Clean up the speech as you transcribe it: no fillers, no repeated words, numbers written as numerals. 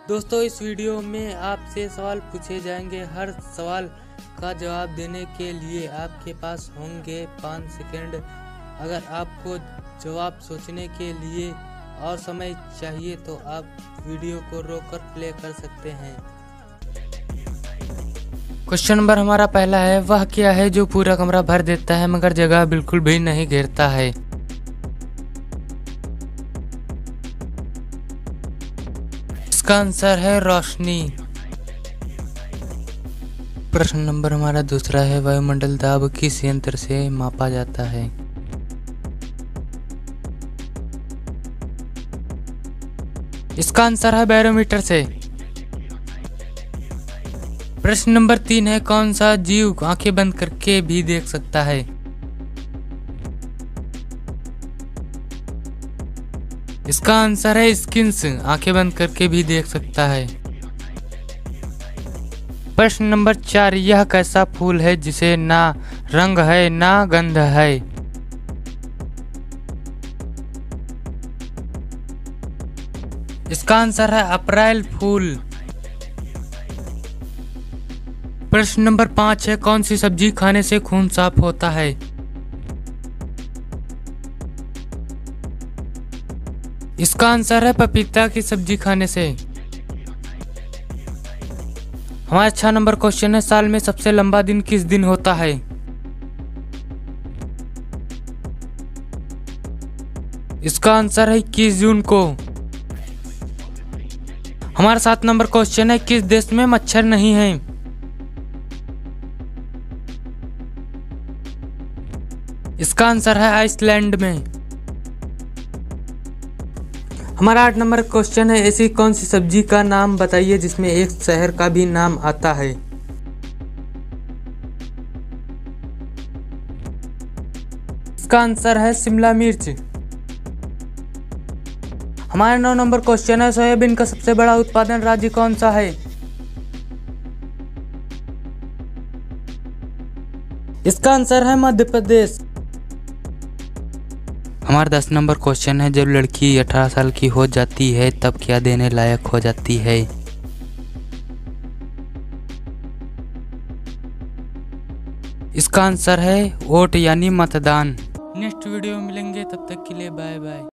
दोस्तों इस वीडियो में आपसे सवाल पूछे जाएंगे। हर सवाल का जवाब देने के लिए आपके पास होंगे 5 सेकंड। अगर आपको जवाब सोचने के लिए और समय चाहिए तो आप वीडियो को रोककर प्ले कर सकते हैं। क्वेश्चन नंबर हमारा पहला है, वह क्या है जो पूरा कमरा भर देता है मगर जगह बिल्कुल भी नहीं घेरता है? इसका आंसर है रोशनी। प्रश्न नंबर हमारा दूसरा है, वायुमंडल दाब किस यंत्र से मापा जाता है? इसका आंसर है बैरोमीटर से। प्रश्न नंबर 3 है, कौन सा जीव आंखें बंद करके भी देख सकता है? इसका आंसर है स्किन्स, आंखें बंद करके भी देख सकता है। प्रश्न नंबर 4, यह कैसा फूल है जिसे ना रंग है ना गंध है? इसका आंसर है अप्रैल फूल। प्रश्न नंबर 5 है, कौन सी सब्जी खाने से खून साफ होता है? इसका आंसर है पपीता की सब्जी खाने से। हमारा 6 नंबर क्वेश्चन है, साल में सबसे लंबा दिन किस दिन होता है? इसका आंसर है 21 जून को। हमारा 7 नंबर क्वेश्चन है, किस देश में मच्छर नहीं है? इसका आंसर है आइसलैंड में। हमारा 8 नंबर क्वेश्चन है, ऐसी कौन सी सब्जी का नाम बताइए जिसमें एक शहर का भी नाम आता है? इसका आंसर है शिमला मिर्च। हमारा 9 नंबर क्वेश्चन है, सोयाबीन का सबसे बड़ा उत्पादन राज्य कौन सा है? इसका आंसर है मध्य प्रदेश। हमारा 10 नंबर क्वेश्चन है, जब लड़की 18 साल की हो जाती है तब क्या देने लायक हो जाती है? इसका आंसर है वोट यानी मतदान। नेक्स्ट वीडियो में मिलेंगे, तब तक के लिए बाय बाय।